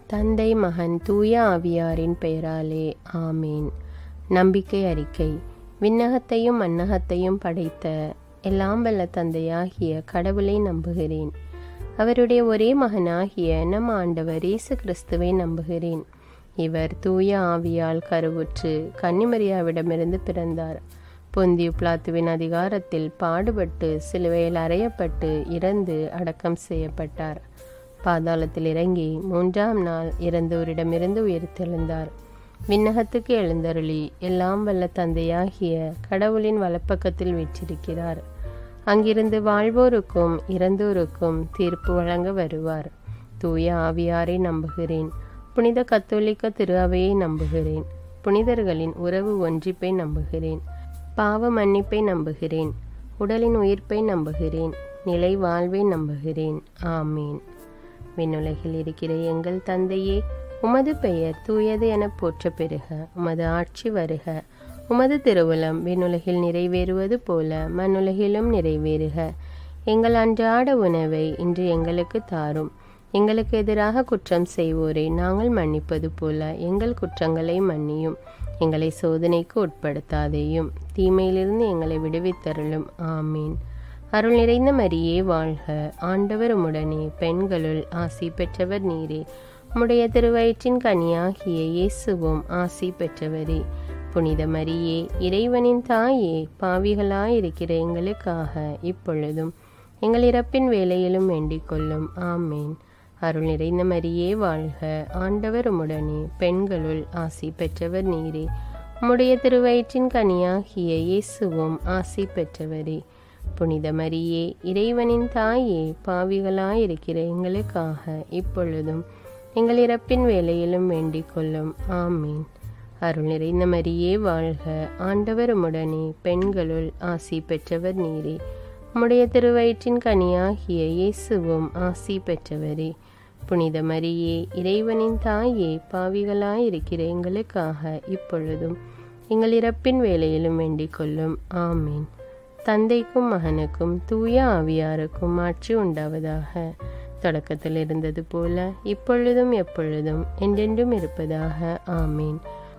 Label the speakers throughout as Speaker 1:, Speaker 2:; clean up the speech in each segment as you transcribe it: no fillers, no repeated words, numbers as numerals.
Speaker 1: தந்தை, மகன், தூய ஆவியாரின் பெயராலே ஆமீன். நம்பிக்கை அறிக்கை. விண்ணகத்தையும் மண்ணகத்தையும் படைத்த எல்லாம் வல்ல தந்தையாகிய கடவுளை நம்புகிறேன். அவருடைய ஒரே மகனாகிய நம் ஆண்டவர் இயேசு கிறிஸ்துவை நம்புகிறேன். இவர் தூய ஆவியால் கருவுற்று கன்னிமரியாவிடமிருந்து பிறந்தார். பொந்தியு பிலாத்துவின் அதிகாரத்தில் பாடுபட்டு சிலுவையில் அறையப்பட்டு இறந்து அடக்கம் செய்யப்பட்டார். பாதாளத்தில் இறங்கி 3ஆம் நாள் இறந்தோரிடமிருந்து உயிர்த்தெழுந்தார். விண்ணகத்துக்கு எழுந்தருளி எல்லாம் வல்ல தந்தையாகிய கடவுளின் வலப்பக்கத்தில் வீற்றிருக்கிறார். அங்கிருந்து வாழ்வோருக்கும் இறந்தோருக்கும் தீர்ப்பு வழங்க வருவார். தூய ஆவியாரை நம்புகிறேன். புனித கத்தோலிக்க திரு அவையை நம்புகிறேன். புனிதர்களின் உறவு ஒன்றிப்பை நம்புகிறேன். பாவ மன்னிப்பை நம்புகிறேன். உடலின் உயிர்ப்பை நம்புகிறேன். நிலை வாழ்வை நம்புகிறேன். ஆமீன். விண்ணுலகில் இருக்கிற எங்கள் தந்தையே, உமது பெயர் தூயது என போற்ற பெறுக. உமது ஆட்சி வருக. உமது திருவுளம் விண்ணுலகில் நிறைவேறுவது போல மண்ணுலகிலும் நிறைவேறுக. எங்கள் அன்றாட உணவை இன்று எங்களுக்கு தாரும். எங்களுக்கு எதிராக குற்றம் செய்வோரை நாங்கள் மன்னிப்பது போல எங்கள் குற்றங்களை மன்னியும். எங்களை சோதனைக்கு உட்படுத்தாதேயும், தீமையிலிருந்து எங்களை விடுவித்தருளும். ஆமீன். அருள் நிறைந்த மரியே வாழ்க. ஆண்டவர் உம்முடனே, பெண்களுள் ஆசி பெற்றவர் நீரே. உம்முடைய திருவயிற்றின் கனியாகிய இயேசுவும் ஆசி பெற்றவரே. புனித மரியே, இறைவனின் தாயே, பாவிகளாயிருக்கிற எங்களுக்காக இப்பொழுதும் எங்கள் இறப்பின் வேளையிலும் வேண்டிக் கொள்ளும். ஆமீன். அருள் நிறைந்த மரியே வாழ்க. ஆண்டவர் உம்முடனே, பெண்களுள் ஆசி பெற்றவர் நீரே. உம்முடைய திருவயிற்றின் கனியாகிய இயேசுவும் ஆசி பெற்றவரே. புனித மரியே, இறைவனின் தாயே, பாவிகளாயிருக்கிற எங்களுக்காக இப்பொழுதும் எங்கள் இறப்பின் வேளையிலும் வேண்டிக் கொள்ளும். ஆமீன். அருள் நிறைந்த மரியே வாழ்க. ஆண்டவர் உம்முடனே, பெண்களுள் ஆசி பெற்றவர் நீரே. உம்முடைய திருவயிற்றின் கனியாகிய இயேசுவும் ஆசி பெற்றவரே. புனித மரியே, இறைவனின் தாயே, பாவிகளாயிருக்கிற எங்களுக்காக இப்பொழுதும் எங்கள் இறப்பின் வேளையிலும் வேண்டிக் கொள்ளும். ஆமீன். தந்தைக்கும் மகனுக்கும் தூய ஆவியாருக்கும் ஆட்சி உண்டாவதாக. தொடக்கத்தில் இருந்தது போல இப்பொழுதும் எப்பொழுதும் என்றென்றும் இருப்பதாக. ஆமீன்.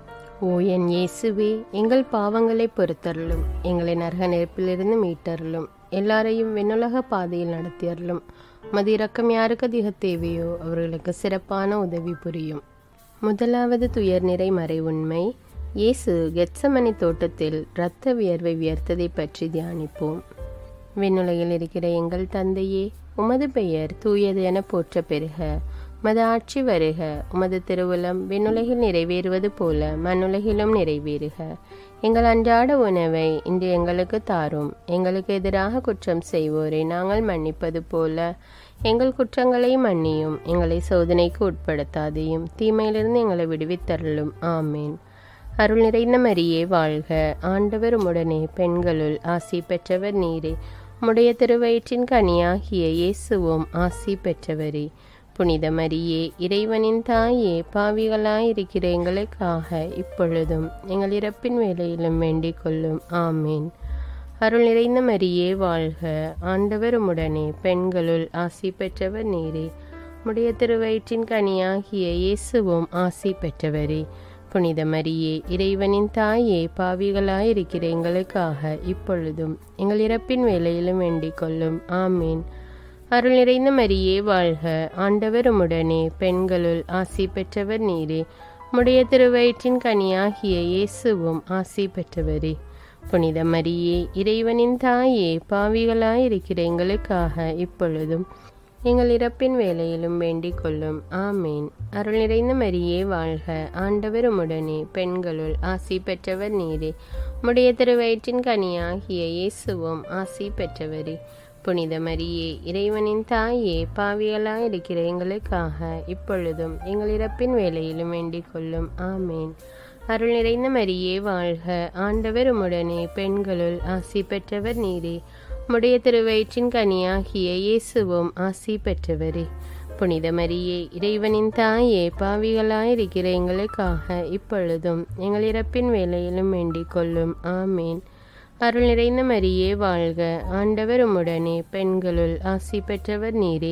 Speaker 1: ஓ என் இயேசுவே, எங்கள் பாவங்களை பொறுத்தருளும். எங்களை நரக நெருப்பிலிருந்து மீட்டருளும். எல்லாரையும் விண்ணுலக பாதையில் நடத்தியருளும். மது இரக்கம் யாருக்கு அதிக தேவையோ அவர்களுக்கு சிறப்பான உதவி புரியும். முதலாவது துயர்நிறை மறை உண்மை. இயேசு கெத்சமனி தோட்டத்தில் இரத்த வியர்வை வியர்த்ததை பற்றி தியானிப்போம். விண்ணுலகில் இருக்கிற எங்கள் தந்தையே, உமது பெயர் தூயது என போற்ற பெறுக. உமது ஆட்சி வருக. உமது திருவுளம் விண்ணுலகில் நிறைவேறுவது போல மண்ணுலகிலும் நிறைவேறுக. எங்கள் அன்றாட உணவை இன்று எங்களுக்கு தாரும். எங்களுக்கு எதிராக குற்றம் செய்வோரை நாங்கள் மன்னிப்பது போல எங்கள் குற்றங்களை மன்னியும். எங்களை சோதனைக்கு உட்படுத்தாதையும், தீமையிலிருந்து எங்களை விடுவித்தருளும். ஆமீன். அருள் நிறைந்த மரியே வாழ்க. ஆண்டவர் உம்முடனே, பெண்களுள் ஆசி பெற்றவர் நீரே. உம்முடைய திருவயிற்றின் கனியாகிய இயேசுவும் ஆசி பெற்றவரே. புனித மரியே, இறைவனின் தாயே, பாவிகளாயிருக்கிற எங்களுக்காக இப்பொழுதும் எங்கள் இறப்பின் வேளையிலும் வேண்டிக் கொள்ளும். ஆமீன். அருள் நிறைந்த மரியே வாழ்க. ஆண்டவர் உம்முடனே, பெண்களுள் ஆசி பெற்றவர் நீரே. உம்முடைய திருவயிற்றின் கனியாகிய இயேசுவும் ஆசி பெற்றவரே. புனித மரியே, இறைவனின் தாயே, பாவிகளாயிருக்கிற எங்களுக்காக இப்பொழுதும் எங்கள் இறப்பின் வேளையிலும் வேண்டிக் கொள்ளும். ஆமீன். அருள் நிறைந்த மரியே வாழ்க. ஆண்டவர் உம்முடனே, பெண்களுள் ஆசி பெற்றவர் நீரே. உம்முடைய திருவயிற்றின் கனியாகிய இயேசுவும் ஆசி பெற்றவரே. புனித மரியே, இறைவனின் தாயே, பாவிகளாயிருக்கிற எங்களுக்காக இப்பொழுதும் எங்கள் இறப்பின் வேளையிலும் வேண்டிக் கொள்ளும். ஆமீன். அருள் நிறைந்த மரியே வாழ்க. ஆண்டவர் உம்முடனே, பெண்களுள் ஆசி பெற்றவர் நீரே. உம்முடைய திருவயிற்றின் கனியாகிய இயேசுவும் ஆசி பெற்றவரே. புனித மரியே, இறைவனின் தாயே, பாவிகளாயிருக்கிற எங்களுக்காக இப்பொழுதும் எங்கள் இறப்பின் வேளையிலும் வேண்டிக் கொள்ளும். ஆமீன். அருள் நிறைந்த மரியே வாழ்க. ஆண்டவர் உம்முடனே, பெண்களுள் ஆசி பெற்றவர் நீரே. உம்முடைய திருவயிற்றின் கனியாகிய இயேசுவும் ஆசி பெற்றவரே. புனித மரியே, இறைவனின் தாயே, பாவிகளாயிருக்கிற எங்களுக்காக இப்பொழுதும் எங்கள் இறப்பின் வேளையிலும் வேண்டிக் கொள்ளும். ஆமீன். அருள் நிறைந்த மரியே வாழ்க. ஆண்டவர் உம்முடனே, பெண்களுள் ஆசி பெற்றவர் நீரே.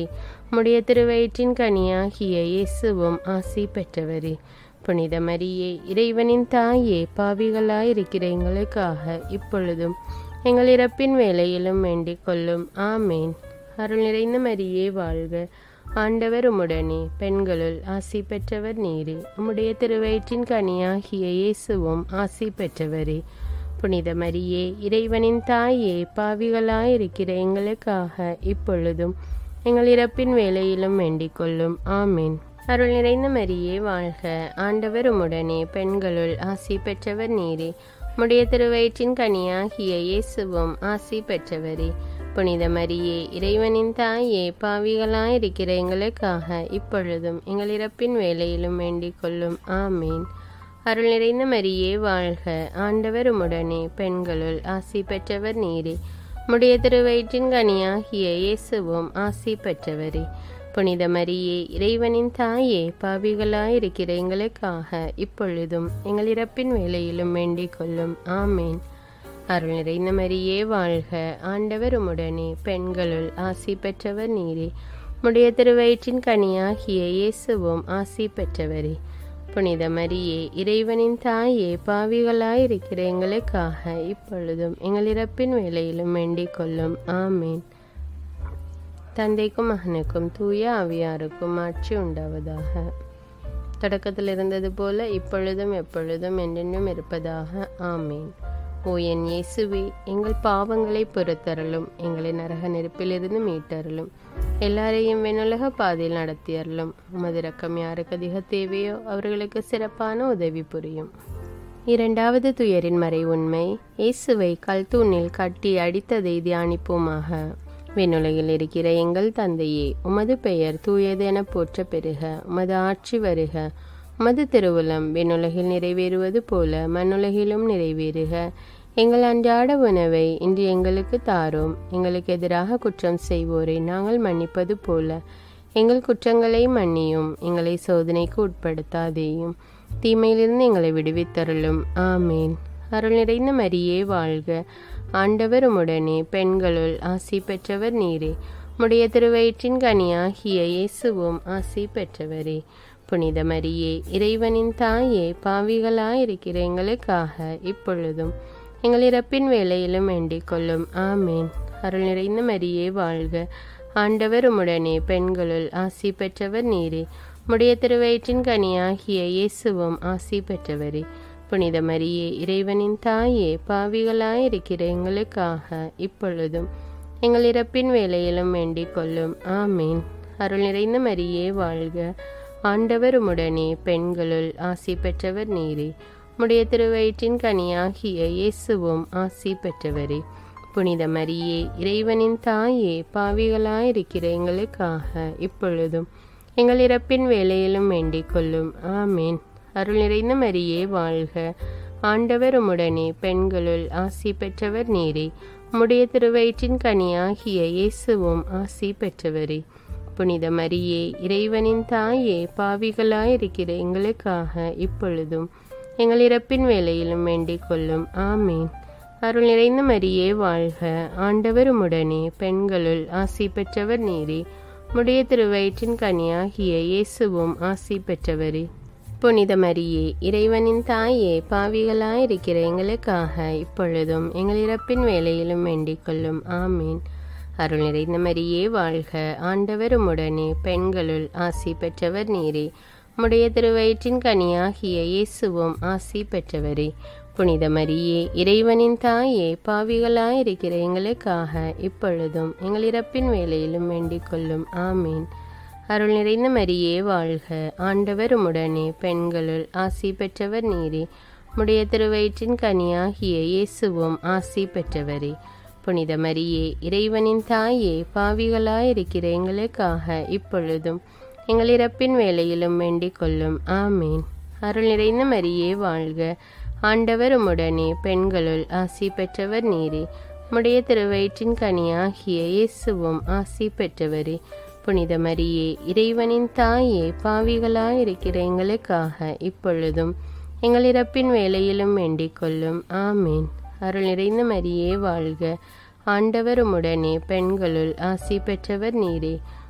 Speaker 1: உம்முடைய திருவயிற்றின் கனியாகிய இயேசுவும் ஆசி பெற்றவரே. புனித மரியே, இறைவனின் தாயே, பாவிகளாயிருக்கிற எங்களுக்காக இப்பொழுதும் எங்கள் இறப்பின் வேளையிலும் வேண்டிக் கொள்ளும். ஆமேன். அருள் நிறைந்த மரியே வாழ்க. ஆண்டவர் உம்முடனே, பெண்களுள் ஆசி பெற்றவர் நீரே. உம்முடைய திருவயிற்றின் கனியாகிய இயேசுவும் ஆசி பெற்றவரே. புனித மரியே, இறைவனின் தாயே, பாவிகளாயிருக்கிற எங்களுக்காக இப்பொழுதும் எங்கள் இறப்பின் வேளையிலும் வேண்டிக் கொள்ளும். ஆமேன். அருள் நிறைந்த மரியே வாழ்க. ஆண்டவர் உம்முடனே, பெண்களுள் ஆசி பெற்றவர் நீரே. உம்முடைய திருவயிற்றின் கனியாகிய இயேசுவும் ஆசி பெற்றவரே. புனித மரியே, இறைவனின் தாயே, பாவிகளாயிருக்கிற எங்களுக்காக இப்பொழுதும் எங்கள் இறப்பின் வேளையிலும் வேண்டிக் கொள்ளும். ஆமேன். அருள் நிறைந்த மரியே வாழ்க. ஆண்டவர் உம்முடனே, பெண்களுள் ஆசி பெற்றவர் நீரே. உம்முடைய திருவயிற்றின் கனியாகிய இயேசுவும் ஆசி பெற்றவரே. புனித மரியே, இறைவனின் தாயே, பாவிகளாயிருக்கிற எங்களுக்காக இப்பொழுதும் எங்கள் இறப்பின் வேளையிலும் வேண்டிக் கொள்ளும். ஆமேன். அருள் நிறைந்த மரியே வாழ்க. ஆண்டவர் உம்முடனே, பெண்களுள் ஆசி பெற்றவர் நீரே. உம்முடைய திருவயிற்றின் கனியாகிய இயேசுவும் ஆசி பெற்றவரே. புனித மரியே, இறைவனின் தாயே, பாவிகளாயிருக்கிற எங்களுக்காக இப்பொழுதும் எங்கள் இறப்பின் வேளையிலும் வேண்டிக் கொள்ளும். ஆமேன். தந்தைக்கும் மகனுக்கும் தூய ஆவியாருக்கும் ஆட்சி உண்டாவதாக. தொடக்கத்தில் இருந்தது போல இப்பொழுதும் எப்பொழுதும் என்றென்றும் இருப்பதாக. ஆமேன். ஓ என் இயேசுவே, எங்கள் பாவங்களை பொறுத்தருளும், எங்களை நரக நெருப்பிலிருந்து மீட்டருளும், எல்லாரையும் விண்ணுலக பாதையில் நடத்தியருளும். உமது இரக்கம் யாருக்கு அதிக தேவையோ அவர்களுக்கு சிறப்பான உதவி புரியும். இரண்டாவது துயரின் மறை உண்மை. இயேசுவை கல்தூணில் கட்டி அடித்ததை தியானிப்போமாக. விண்ணுலகில் இருக்கிற எங்கள் தந்தையே, உமது பெயர் தூயது என போற்ற பெறுக. உமது ஆட்சி வருக. உமது திருவுளம் விண்ணுலகில் நிறைவேறுவது போல மண்ணுலகிலும் நிறைவேறுக. எங்கள் அன்றாட உணவை இன்று எங்களுக்கு தாரும். எங்களுக்கு எதிராக குற்றம் செய்வோரை நாங்கள் மன்னிப்பது போல எங்கள் குற்றங்களை மன்னியும். எங்களை சோதனைக்கு உட்படுத்தாதேயும், தீமையிலிருந்து எங்களை விடுவித்தருளும். ஆமேன். அருள் நிறைந்த மரியே வாழ்க. ஆண்டவர் உம்முடனே, பெண்களுள் ஆசி பெற்றவர் நீரே. உம்முடைய திருவயிற்றின் கனியாகிய இயேசுவும் ஆசி பெற்றவரே. புனித மரியே, இறைவனின் தாயே, பாவிகளாயிருக்கிற எங்களுக்காக இப்பொழுதும் எங்கள் இறப்பின் வேளையிலும் வேண்டிக் கொள்ளும். ஆமேன். அருள் நிறைந்த மரியே வாழ்க. ஆண்டவர் உம்முடனே, பெண்களுள் ஆசி பெற்றவர் நீரே. உம்முடைய திருவயிற்றின் கனியாகிய இயேசுவும் ஆசி பெற்றவரே. புனித மரியே, இறைவனின் தாயே, பாவிகளாயிருக்கிற எங்களுக்காக இப்பொழுதும் எங்கள் இறப்பின் வேளையிலும் வேண்டிக் கொள்ளும். ஆமேன். அருள் நிறைந்த மரியே வாழ்க. ஆண்டவர் உம்முடனே, பெண்களுள் ஆசி பெற்றவர் நீரே. உம்முடைய திருவயிற்றின் கனியாகிய இயேசுவும் ஆசி பெற்றவரே. புனித மரியே, இறைவனின் தாயே, பாவிகளாயிருக்கிற எங்களுக்காக இப்பொழுதும் எங்கள் இறப்பின் வேளையிலும் வேண்டிக் கொள்ளும். ஆமேன். அருள் நிறைந்த மரியே வாழ்க. ஆண்டவர் உம்முடனே, பெண்களுள் ஆசி பெற்றவர் நீரே. உம்முடைய திருவயிற்றின் கனியாகிய இயேசுவும் ஆசி பெற்றவரே. புனித மரியே, இறைவனின் தாயே, பாவிகளாயிருக்கிற எங்களுக்காக இப்பொழுதும் எங்கள் இறப்பின் வேளையிலும் வேண்டிக் கொள்ளும். ஆமேன். அருள் நிறைந்த மரியே வாழ்க. ஆண்டவர் உம்முடனே, பெண்களுள் ஆசி பெற்றவர் நீரே. உம்முடைய திருவயிற்றின் கனியாகிய இயேசுவும் ஆசி பெற்றவரே. புனித மரியே, இறைவனின் தாயே, பாவிகளாயிருக்கிற எங்களுக்காக இப்பொழுதும் எங்கள் இறப்பின் வேளையிலும் வேண்டிக் கொள்ளும். ஆமேன். அருள் நிறைந்த மரியே வாழ்க. ஆண்டவர் உம்முடனே, பெண்களுள் ஆசி பெற்றவர் நீரே. உம்முடைய திருவயிற்றின் கனியாகிய இயேசுவும் ஆசி பெற்றவரே. புனித மரியே, இறைவனின் தாயே, பாவிகளாயிருக்கிற எங்களுக்காக இப்பொழுதும் எங்கள் இறப்பின் வேளையிலும் வேண்டிக் கொள்ளும். ஆமேன். அருள் நிறைந்த மரியே வாழ்க. ஆண்டவர் உம்முடனே, பெண்களுள் ஆசி பெற்றவர் நீரே. உம்முடைய திருவயிற்றின் கனியாகிய இயேசுவும் ஆசி பெற்றவரே. புனித மரியே, இறைவனின் தாயே, பாவிகளாயிருக்கிற எங்களுக்காக இப்பொழுதும் எங்கள் இறப்பின் வேளையிலும் வேண்டிக் கொள்ளும். ஆமேன். அருள் நிறைந்த மரியே வாழ்க. ஆண்டவர் உம்முடனே, பெண்களுள் ஆசி பெற்றவர் நீரே. உம்முடைய திருவயிற்றின் கனியாகிய இயேசுவும் ஆசி பெற்றவரே. புனித மரியே, இறைவனின் தாயே, பாவிகளாயிருக்கிற எங்களுக்காக இப்பொழுதும் எங்கள் இறப்பின் வேளையிலும் வேண்டிக் கொள்ளும். ஆமேன். அருள் நிறைந்த மரியே வாழ்க. ஆண்டவர் உம்முடனே, பெண்களுள் ஆசி பெற்றவர் நீரே.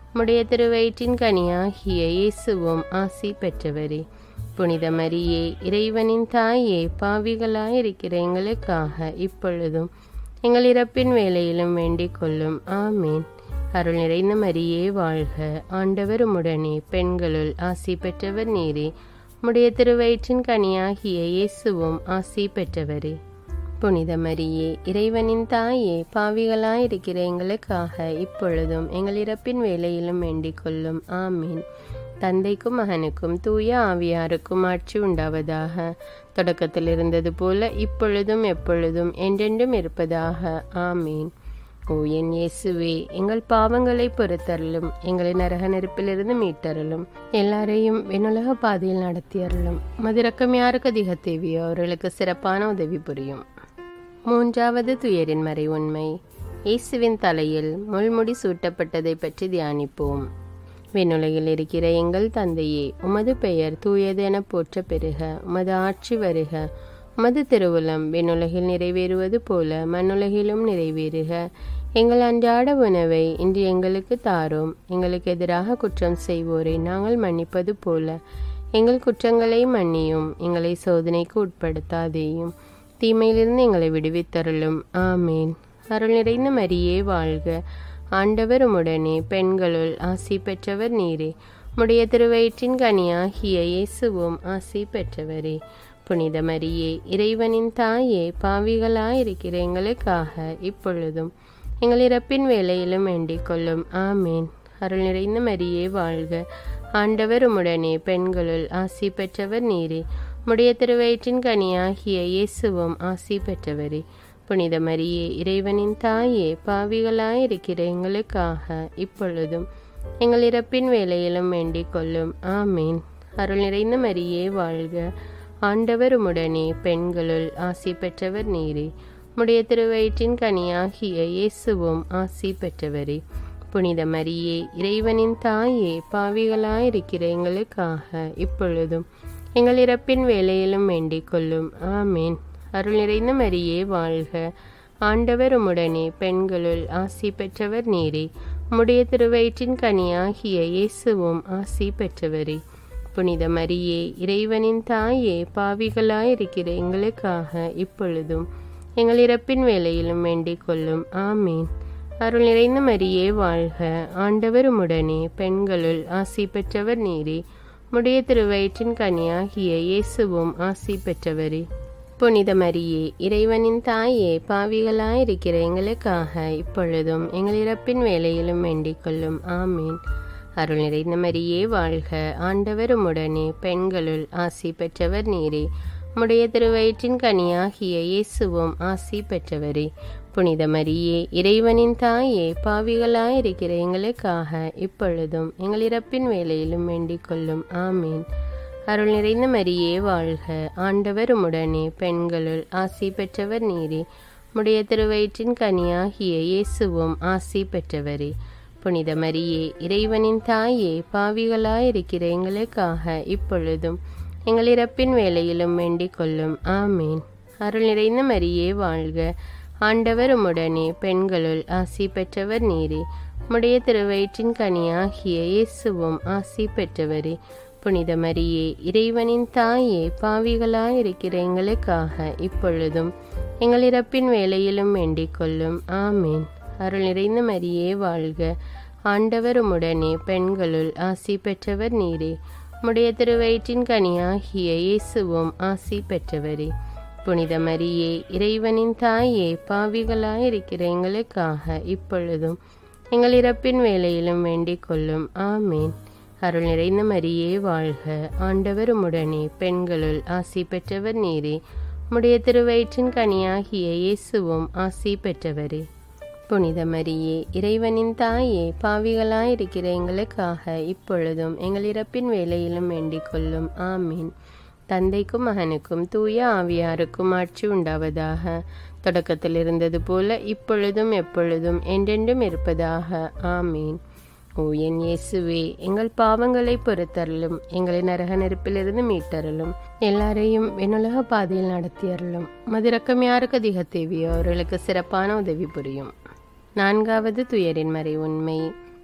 Speaker 1: உம்முடைய திருவயிற்றின் கனியாகிய இயேசுவும் ஆசி பெற்றவரே. புனித மரியே, இறைவனின் தாயே, பாவிகளாயிருக்கிற எங்களுக்காக இப்பொழுதும் எங்கள் இறப்பின் வேளையிலும் வேண்டிக் கொள்ளும். ஆமீன். அருள் நிறைந்த மரியே வாழ்க. ஆண்டவர் உம்முடனே, பெண்களுள் ஆசி பெற்றவர் நீரே. உம்முடைய திருவயிற்றின் கனியாகிய இயேசுவும் ஆசி பெற்றவரே. புனித மரியே, இறைவனின் தாயே, பாவிகளாயிருக்கிற எங்களுக்காக இப்பொழுதும் எங்கள் இறப்பின் வேளையிலும் வேண்டிக் கொள்ளும். ஆமீன். தந்தைக்கும் மகனுக்கும் தூய ஆவியாருக்கும் ஆட்சி உண்டாவதாக. தொடக்கத்தில் இருந்தது போல இப்பொழுதும் எப்பொழுதும் என்றென்றும் இருப்பதாக. ஆமீன். ஓ என் இயேசுவே, எங்கள் பாவங்களை பொறுத்தருளும், எங்களை நரக நெருப்பிலிருந்து மீட்டருளும், எல்லாரையும் விண்ணுலக பாதையில் நடத்தியருளும். மதிரக்கம் யாருக்கு அதிக தேவையோ அவர்களுக்கு சிறப்பான உதவி புரியும். மூன்றாவது துயரின் மறை உண்மை. இயேசுவின் தலையில் முள்முடி சூட்டப்பட்டதை பற்றி தியானிப்போம். விண்ணுலகில் இருக்கிற எங்கள் தந்தையே, உமது பெயர் தூயது என போற்ற பெறுக. உமது ஆட்சி வருக. உமது திருவுளம் விண்ணுலகில் நிறைவேறுவது போல மண்ணுலகிலும் நிறைவேறுக. எங்கள் அன்றாட உணவை இன்று எங்களுக்கு தாரும். எங்களுக்கு எதிராக குற்றம் செய்வோரை நாங்கள் மன்னிப்பது போல எங்கள் குற்றங்களை மன்னியும். எங்களை சோதனைக்கு உட்படுத்தாதேயும், தீமையிலிருந்து எங்களை விடுவித்தருளும். ஆமீன். அருள் நிறைந்த மரியே வாழ்க. ஆண்டவர் உம்முடனே, பெண்களுள் ஆசி பெற்றவர் நீரே. உம்முடைய திருவயிற்றின் கனியாகிய இயேசுவும் ஆசி பெற்றவரே. புனித மரியே, இறைவனின் தாயே, பாவிகளாயிருக்கிற எங்களுக்காக இப்பொழுதும் எங்கள் இறப்பின் வேளையிலும் வேண்டிக் கொள்ளும். ஆமீன். அருள் நிறைந்த மரியே வாழ்க. ஆண்டவர் உம்முடனே, பெண்களுள் ஆசி பெற்றவர் நீரே. உம்முடைய திருவயிற்றின் கனியாகிய இயேசுவும் ஆசி பெற்றவரே. புனித மரியே, இறைவனின் தாயே, பாவிகளாயிருக்கிற எங்களுக்காக இப்பொழுதும் எங்கள் இறப்பின் வேளையிலும் வேண்டிக் கொள்ளும். ஆமீன். அருள் நிறைந்த மரியே வாழ்க. ஆண்டவர் உம்முடனே, பெண்களுள் ஆசி பெற்றவர் நீரே. உம்முடைய திருவயிற்றின் கனியாகிய இயேசுவும் ஆசி பெற்றவரே. புனித மரியே, இறைவனின் தாயே, பாவிகளாயிருக்கிற எங்களுக்காக இப்பொழுதும் எங்கள் இறப்பின் வேளையிலும் வேண்டிக் கொள்ளும். ஆமீன். அருள் நிறைந்த மரியே வாழ்க. ஆண்டவர் உம்முடனே, பெண்களுள் ஆசி பெற்றவர் நீரே. உம்முடைய திருவயிற்றின் கனியாகிய இயேசுவும் ஆசி பெற்றவரே. புனித மரியே, இறைவனின் தாயே, பாவிகளாயிருக்கிற எங்களுக்காக இப்பொழுதும் எங்கள் இறப்பின் வேளையிலும் வேண்டிக் கொள்ளும். ஆமீன். அருள் நிறைந்த மரியே வாழ்க. ஆண்டவர் உம்முடனே, பெண்களுள் ஆசி பெற்றவர் நீரே. உம்முடைய திருவயிற்றின் கனியாகிய இயேசுவும் ஆசி பெற்றவரே. புனித மரியே, இறைவனின் தாயே, பாவிகளாயிருக்கிற எங்களுக்காக இப்பொழுதும் எங்கள் இறப்பின் வேளையிலும் வேண்டிக் கொள்ளும். ஆமீன். அருள் நிறைந்த மரியே வாழ்க. ஆண்டவர் உம்முடனே, பெண்களுள் ஆசி பெற்றவர் நீரே. உம்முடைய திருவயிற்றின் கனியாகிய இயேசுவும் ஆசி பெற்றவரே. புனித மரியே, இறைவனின் தாயே, பாவிகளாயிருக்கிற எங்களுக்காக இப்பொழுதும் எங்கள் இறப்பின் வேளையிலும் வேண்டிக் கொள்ளும். ஆமீன். அருள் நிறைந்த மரியே வாழ்க. ஆண்டவர் உம்முடனே, பெண்களுள் ஆசி பெற்றவர் நீரே. உம்முடைய திருவயிற்றின் கனியாகிய இயேசுவும் ஆசி பெற்றவரே. புனித மரியே, இறைவனின் தாயே, பாவிகளாயிருக்கிற எங்களுக்காக இப்பொழுதும் எங்கள் இறப்பின் வேளையிலும் வேண்டிக் கொள்ளும். ஆமீன். அருள் நிறைந்த மரியே வாழ்க. ஆண்டவர் உம்முடனே, பெண்களுள் ஆசி பெற்றவர் நீரே. உம்முடைய திருவயிற்றின் கனியாகிய இயேசுவும் ஆசி பெற்றவரே. புனித மரியே, இறைவனின் தாயே, பாவிகளாயிருக்கிற எங்களுக்காக இப்பொழுதும் எங்கள் இறப்பின் வேளையிலும் வேண்டிக் கொள்ளும். ஆமீன். அருள் நிறைந்த மரியே வாழ்க. ஆண்டவர் உம்முடனே, பெண்களுள் ஆசி பெற்றவர் நீரே. உம்முடைய திருவயிற்றின் கனியாகிய இயேசுவும் ஆசி பெற்றவரே. புனித மரியே, இறைவனின் தாயே, பாவிகளாயிருக்கிற எங்களுக்காக இப்பொழுதும் எங்கள் இறப்பின் வேளையிலும் வேண்டிக் கொள்ளும். ஆமீன். அருள் நிறைந்த மரியே வாழ்க. ஆண்டவர் உம்முடனே, பெண்களுள் ஆசி பெற்றவர் நீரே. உம்முடைய திருவயிற்றின் கனியாகிய இயேசுவும் ஆசி பெற்றவரே. புனித மரியே, இறைவனின் தாயே, பாவிகளாயிருக்கிற எங்களுக்காக இப்பொழுதும் எங்கள் இறப்பின் வேளையிலும் வேண்டிக் கொள்ளும். ஆமீன். தந்தைக்கும் மகனுக்கும் தூய ஆவியாருக்கும் ஆட்சி உண்டாவதாக. தொடக்கத்தில் இருந்தது போல இப்பொழுதும் எப்பொழுதும் என்றென்றும் இருப்பதாக. ஆமீன். ஓ என் இயேசுவே, எங்கள் பாவங்களை பொறுத்தருளும், எங்களை நரக நெருப்பிலிருந்து மீட்டருளும், எல்லாரையும் விண்ணுலக பாதையில் நடத்தியருளும். மதிரக்கம் யாருக்கு அதிக தேவையோ அவர்களுக்கு சிறப்பான உதவி புரியும். நான்காவது துயரின் மறை உண்மை.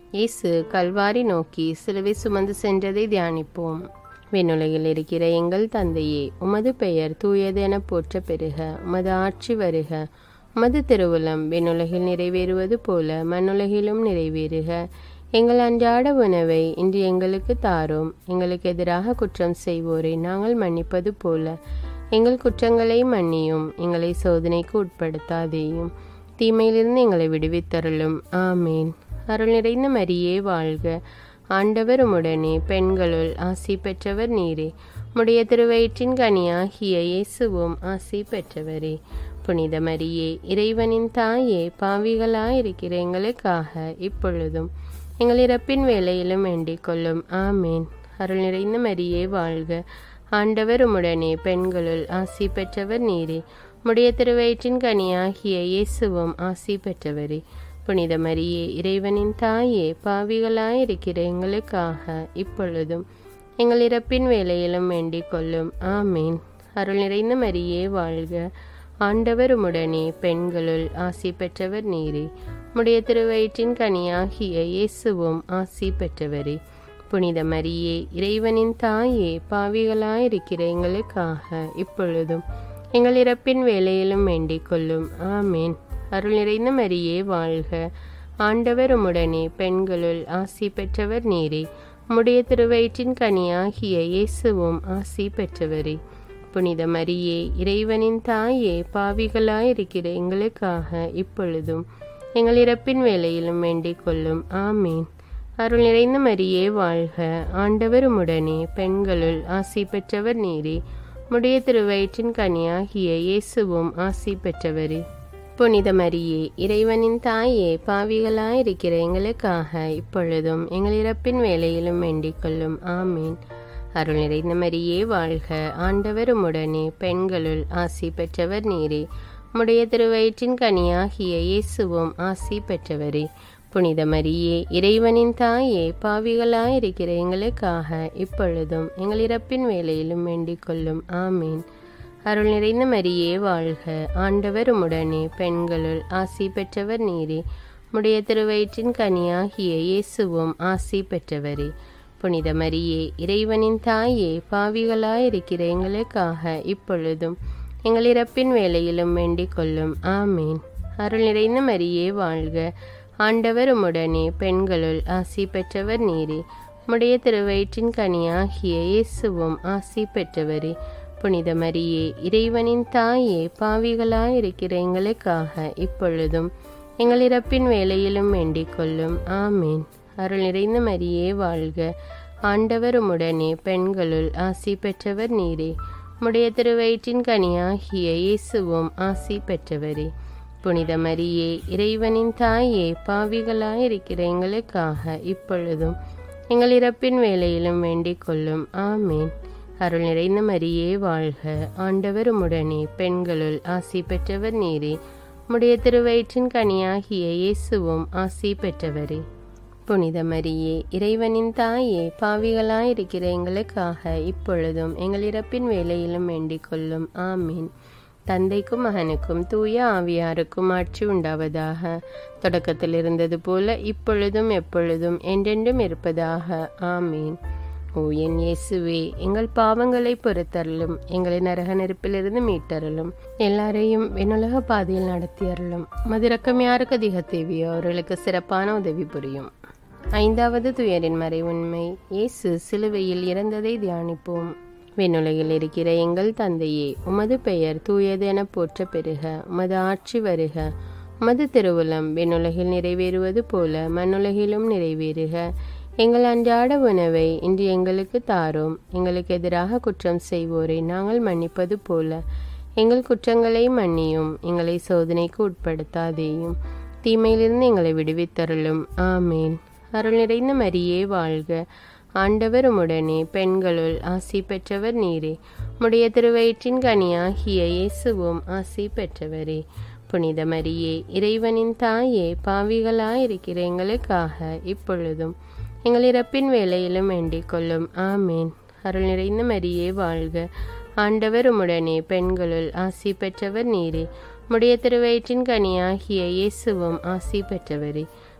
Speaker 1: இயேசு கல்வாரி நோக்கி சிலுவை சுமந்து சென்றதை தியானிப்போம். விண்ணுலகில் இருக்கிற எங்கள் தந்தையே, உமது பெயர் தூயது என போற்ற பெறுக. உமது ஆட்சி வருக. உமது திருவுளம் விண்ணுலகில் நிறைவேறுவது போல மண்ணுலகிலும் நிறைவேறுக. எங்கள் அன்றாட உணவை இன்று எங்களுக்கு தாரும். எங்களுக்கு எதிராக குற்றம் செய்வோரை நாங்கள் மன்னிப்பது போல எங்கள் குற்றங்களை மன்னியும். எங்களை சோதனைக்கு உட்படுத்தாதேயும், தீமையிலிருந்து எங்களை விடுவித்தருளும். ஆமேன். அருள் நிறைந்த மரியே வாழ்க. ஆண்டவர் உம்முடனே, பெண்களுள் ஆசி பெற்றவர் நீரே. உம்முடைய திருவயிற்றின் கனியாகிய இயேசுவும் ஆசி பெற்றவரே. புனித மரியே, இறைவனின் தாயே, பாவிகளாயிருக்கிற எங்களுக்காக இப்பொழுதும் எங்கள் இறப்பின் வேளையிலும் வேண்டிக் கொள்ளும். ஆமேன். அருள் நிறைந்த மரியே வாழ்க. ஆண்டவர் உம்முடனே, பெண்களுள் ஆசி பெற்றவர் நீரே. உம்முடைய திருவயிற்றின் கனியாகிய இயேசுவும் ஆசி பெற்றவரே. புனித மரியே, இறைவனின் தாயே, பாவிகளாயிருக்கிற எங்களுக்காக இப்பொழுதும் எங்கள் இறப்பின் வேளையிலும் வேண்டிக் கொள்ளும். ஆமேன். அருள் நிறைந்த மரியே வாழ்க. ஆண்டவர் உம்முடனே, பெண்களுள் ஆசி பெற்றவர் நீரே. உம்முடைய திருவயிற்றின் கனியாகிய இயேசுவும் ஆசி பெற்றவரே. புனித மரியே, இறைவனின் தாயே, பாவிகளாயிருக்கிற எங்களுக்காக இப்பொழுதும் எங்கள் இறப்பின் வேளையிலும் வேண்டிக் கொள்ளும். ஆமேன். அருள் நிறைந்த மரியே வாழ்க. ஆண்டவர் உம்முடனே, பெண்களுள் ஆசி பெற்றவர் நீரே. உம்முடைய திருவயிற்றின் கனியாகிய இயேசுவும் ஆசி பெற்றவரே. புனித மரியே, இறைவனின் தாயே, பாவிகளாயிருக்கிற எங்களுக்காக இப்பொழுதும் எங்கள் இறப்பின் வேளையிலும் வேண்டிக் கொள்ளும். ஆமேன். அருள் நிறைந்த மரியே வாழ்க. ஆண்டவர் உம்முடனே, பெண்களுள் ஆசி பெற்றவர் நீரே. உம்முடைய திருவயிற்றின் கனியாகிய இயேசுவும் ஆசி பெற்றவரே. புனித மரியே, இறைவனின் தாயே, பாவிகளாயிருக்கிற எங்களுக்காக இப்பொழுதும் எங்கள் இறப்பின் வேளையிலும் வேண்டிக் கொள்ளும். ஆமேன். அருள் நிறைந்த மரியே வாழ்க. ஆண்டவர் உம்முடனே, பெண்களுள் ஆசி பெற்றவர் நீரே. உம்முடைய திருவயிற்றின் கனியாகிய இயேசுவும் ஆசி பெற்றவரே. புனித மரியே, இறைவனின் தாயே, பாவிகளாயிருக்கிற எங்களுக்காக இப்பொழுதும் எங்கள் இறப்பின் வேளையிலும் வேண்டிக் கொள்ளும். ஆமேன். அருள் நிறைந்த மரியே வாழ்க. ஆண்டவர் உம்முடனே, பெண்களுள் ஆசி பெற்றவர் நீரே. உம்முடைய திருவயிற்றின் கனியாகிய இயேசுவும் ஆசி பெற்றவரே. புனித மரியே, இறைவனின் தாயே, பாவிகளாயிருக்கிற எங்களுக்காக இப்பொழுதும் எங்கள் இறப்பின் வேளையிலும் வேண்டிக் கொள்ளும். ஆமேன். அருள் நிறைந்த மரியே வாழ்க. ஆண்டவர் உம்முடனே, பெண்களுள் ஆசி பெற்றவர் நீரே. உம்முடைய திருவயிற்றின் கனியாகிய இயேசுவும் ஆசி பெற்றவரே. புனித மரியே, இறைவனின் தாயே, பாவிகளாயிருக்கிற எங்களுக்காக இப்பொழுதும் எங்கள் இறப்பின் வேளையிலும் வேண்டிக் கொள்ளும். ஆமேன். அருள் நிறைந்த மரியே வாழ்க. ஆண்டவர் உம்முடனே, பெண்களுள் ஆசி பெற்றவர் நீரே. உம்முடைய திருவயிற்றின் கனியாகிய இயேசுவும் ஆசி பெற்றவரே. புனித மரியே, இறைவனின் தாயே, பாவிகளாயிருக்கிற எங்களுக்காக இப்பொழுதும் எங்கள் இறப்பின் வேளையிலும் வேண்டிக் கொள்ளும். ஆமேன். அருள் நிறைந்த மரியே வாழ்க. ஆண்டவர் உம்முடனே, பெண்களுள் ஆசி பெற்றவர் நீரே. உம்முடைய திருவயிற்றின் கனியாகிய இயேசுவும் ஆசி பெற்றவரே. புனித மரியே, இறைவனின் தாயே, பாவிகளாயிருக்கிற எங்களுக்காக இப்பொழுதும் எங்கள் இறப்பின் வேளையிலும் வேண்டிக் கொள்ளும். ஆமீன். தந்தைக்கும் மகனுக்கும் தூய ஆவியாருக்கும் ஆட்சி உண்டாவதாக. தொடக்கத்தில் இருந்தது போல இப்பொழுதும் எப்பொழுதும் என்றென்றும் இருப்பதாக. ஆமீன். ஓ என் இயேசுவே, எங்கள் பாவங்களை பொறுத்தருளும், எங்களை நரக நெருப்பிலிருந்து மீட்டருளும், எல்லாரையும் விண்ணுலக பாதையில் நடத்தியருளும். மதிரக்கம் யாருக்கு அதிக தேவையோ அவர்களுக்கு சிறப்பான உதவி புரியும். 5வது துயரின் மறை உண்மை. இயேசு சிலுவையில் இறந்ததை தியானிப்போம். விண்ணுலகில் இருக்கிற எங்கள் தந்தையே, உமது பெயர் தூயது என போற்ற பெறுக. உமது ஆட்சி வருக. உமது திருவுளம் விண்ணுலகில் நிறைவேறுவது போல மண்ணுலகிலும் நிறைவேறுக. எங்கள் அன்றாட உணவை இன்று எங்களுக்கு தாரும். எங்களுக்கு எதிராக குற்றம் செய்வோரை நாங்கள் மன்னிப்பது போல எங்கள் குற்றங்களை மன்னியும். எங்களை சோதனைக்கு உட்படுத்தாதேயும், தீமையிலிருந்து எங்களை விடுவித்தருளும். ஆமேன். அருள் நிறைந்த மரியே வாழ்க. ஆண்டவர் உம்முடனே, பெண்களுள் ஆசி பெற்றவர் நீரே. உம்முடைய திருவயிற்றின் கனியாகிய இயேசுவும் ஆசி பெற்றவரே. புனித மரியே, இறைவனின் தாயே, பாவிகளாயிருக்கிற எங்களுக்காக இப்பொழுதும் எங்கள் இறப்பின் வேளையிலும் வேண்டிக் கொள்ளும். ஆமேன். அருள் நிறைந்த மரியே வாழ்க. ஆண்டவர் உம்முடனே, பெண்களுள் ஆசி பெற்றவர் நீரே. உம்முடைய திருவயிற்றின் கனியாகிய இயேசுவும் ஆசி பெற்றவரே.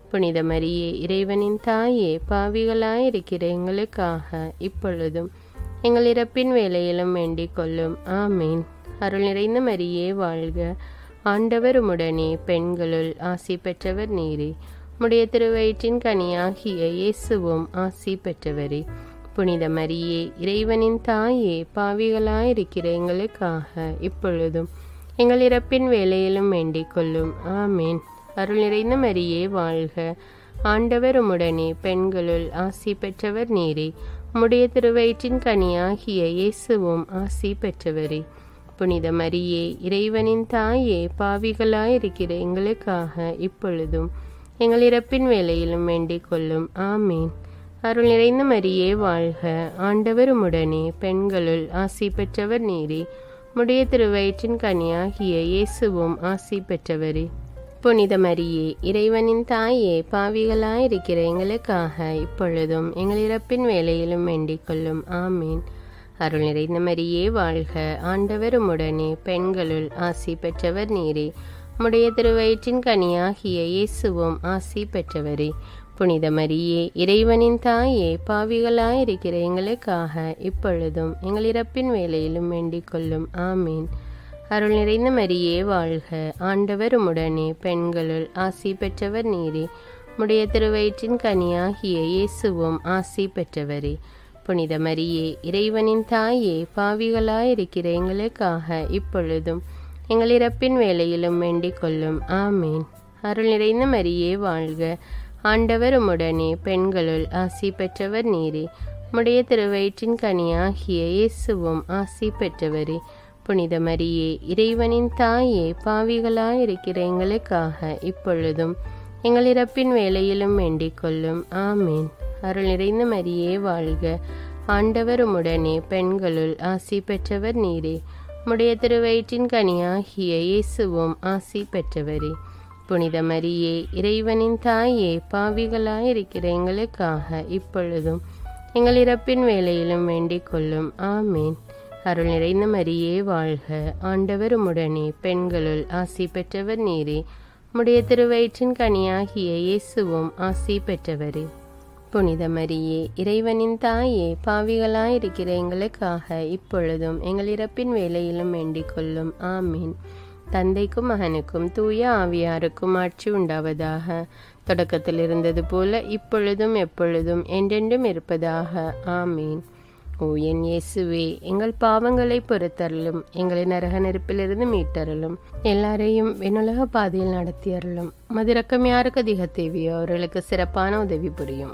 Speaker 1: புனித மரியே, இறைவனின் தாயே, பாவிகளாயிருக்கிற எங்களுக்காக இப்பொழுதும் எங்கள் இறப்பின் வேளையிலும் வேண்டிக் கொள்ளும். ஆமீன். அருள் நிறைந்த மரியே வாழ்க, ஆண்டவர் உம்முடனே, பெண்களுள் ஆசி பெற்றவர் நீரே. உம்முடைய திருவயிற்றின் கனியாகிய இயேசுவும் ஆசி பெற்றவரே. புனித மரியே, இறைவனின் தாயே, பாவிகளாயிருக்கிற எங்களுக்காக இப்பொழுதும் எங்கள் இறப்பின் வேளையிலும் வேண்டிக் கொள்ளும். ஆமீன். அருள் நிறைந்த மரியே வாழ்க, ஆண்டவர் உம்முடனே, பெண்களுள் ஆசி பெற்றவர் நீரே. உம்முடைய திருவயிற்றின் கனியாகிய இயேசுவும் ஆசி பெற்றவரே. புனித மரியே, இறைவனின் தாயே, பாவிகளாயிருக்கிற எங்களுக்காக இப்பொழுதும் எங்கள் இறப்பின் வேளையிலும் வேண்டிக் கொள்ளும். ஆமீன். அருள் நிறைந்த மரியே வாழ்க, ஆண்டவர் உம்முடனே, பெண்களுள் ஆசி பெற்றவர் நீரே. உம்முடைய திருவயிற்றின் கனியாகிய இயேசுவும் ஆசி பெற்றவரே. புனித மரியே, இறைவனின் தாயே, பாவிகளாயிருக்கிற எங்களுக்காக இப்பொழுதும் எங்கள் இறப்பின் வேளையிலும் வேண்டிக் கொள்ளும். ஆமீன். அருள் நிறைந்த மரியே வாழ்க, ஆண்டவர் உம்முடனே, பெண்களுள் ஆசி பெற்றவர் நீரே. உம்முடைய திருவயிற்றின் கனியாகிய இயேசுவும் ஆசி பெற்றவரே. புனித மரியே, இறைவனின் தாயே, பாவிகளாயிருக்கிற எங்களுக்காக இப்பொழுதும் எங்கள் இறப்பின் வேளையிலும் வேண்டிக் கொள்ளும். ஆமீன். அருள் நிறைந்த மரியே வாழ்க, ஆண்டவர் உம்முடனே, பெண்களுள் ஆசி பெற்றவர் நீரே. உம்முடைய திருவயிற்றின் கனியாகிய இயேசுவும் ஆசி பெற்றவரே. புனித மரியே, இறைவனின் தாயே, பாவிகளாயிருக்கிற எங்களுக்காக இப்பொழுதும் எங்கள் இறப்பின் வேளையிலும் வேண்டிக் கொள்ளும். ஆமீன். அருள் நிறைந்த மரியே வாழ்க, ஆண்டவர் உம்முடனே, பெண்களுள் ஆசி பெற்றவர் நீரே. உம்முடைய திருவயிற்றின் கனியாகிய இயேசுவும் ஆசி பெற்றவரே. புனித மரியே, இறைவனின் தாயே, பாவிகளாயிருக்கிற எங்களுக்காக இப்பொழுதும் எங்கள் இறப்பின் வேளையிலும் வேண்டிக் கொள்ளும். ஆமீன். அருள் நிறைந்த மரியே வாழ்க, ஆண்டவர் உம்முடனே, பெண்களுள் ஆசி பெற்றவர் நீரே. உம்முடைய திருவயிற்றின் கனியாகிய இயேசுவும் ஆசி பெற்றவரே. புனித மரியே, இறைவனின் தாயே, பாவிகளாயிருக்கிற எங்களுக்காக இப்பொழுதும் எங்கள் இறப்பின் வேளையிலும் வேண்டிக் கொள்ளும். ஆமீன். அருள் நிறைந்த மரியே வாழ்க, ஆண்டவர் உம்முடனே, பெண்களுள் ஆசி பெற்றவர் நீரே. உம்முடைய திருவயிற்றின் கனியாகிய இயேசுவும் ஆசி பெற்றவரே. புனித மரியே, இறைவனின் தாயே, பாவிகளாயிருக்கிற எங்களுக்காக இப்பொழுதும் எங்கள் இறப்பின் வேளையிலும் வேண்டிக் கொள்ளும். ஆமீன். தந்தைக்கும் மகனுக்கும் தூய ஆவியாருக்கும் ஆட்சி உண்டாவதாக. தொடக்கத்தில் இருந்தது போல இப்பொழுதும் எப்பொழுதும் என்றென்றும் இருப்பதாக. ஆமீன். ஓ என் இயேசுவே, எங்கள் பாவங்களை பொறுத்தருளும், எங்களை நரக நெருப்பிலிருந்து மீட்டருளும், எல்லாரையும் விண்ணுலக பாதையில் நடத்தியருளும். மதிரக்கம் யாருக்கு அதிக தேவையோ அவர்களுக்கு சிறப்பான உதவி புரியும்.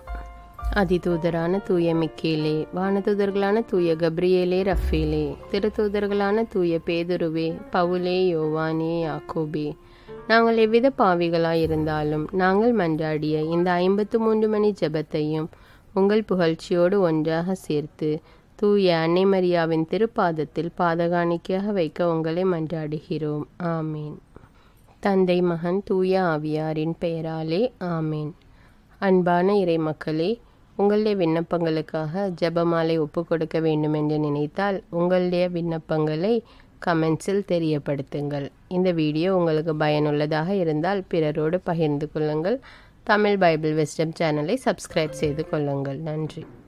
Speaker 1: அதிதூதரான தூய மிக்கேலே, வானதூதர்களான தூய கப்ரியேலே, ரஃபேலே, திருத்தூதர்களான தூய பேதுருவே, பவுலே, யோவானே, யாக்கோபே, நாங்கள் எவ்வித பாவிகளாயிருந்தாலும் நாங்கள் மன்றாடிய இந்த 53 மணி ஜெபத்தையும் உங்கள் புகழ்ச்சியோடு ஒன்றாக சேர்த்து தூய அன்னை மரியாவின் திருப்பாதத்தில் பாதகாணிக்கையாக வைக்க உங்களை மன்றாடுகிறோம். ஆமீன். தந்தை, மகன், தூய ஆவியாரின் பெயராலே ஆமீன். அன்பான இறை மக்களே, உங்களுடைய விண்ணப்பங்களுக்காக ஜெபமாலை ஒப்பு கொடுக்க வேண்டும் என்று நினைத்தால் உங்களுடைய விண்ணப்பங்களை கமெண்ட்ஸில் தெரியப்படுத்துங்கள். இந்த வீடியோ உங்களுக்கு பயனுள்ளதாக இருந்தால் பிறரோடு பகிர்ந்து கொள்ளுங்கள். தமிழ் பைபிள் விஸ்டம் சேனலை சப்ஸ்கிரைப் செய்து கொள்ளுங்கள். நன்றி.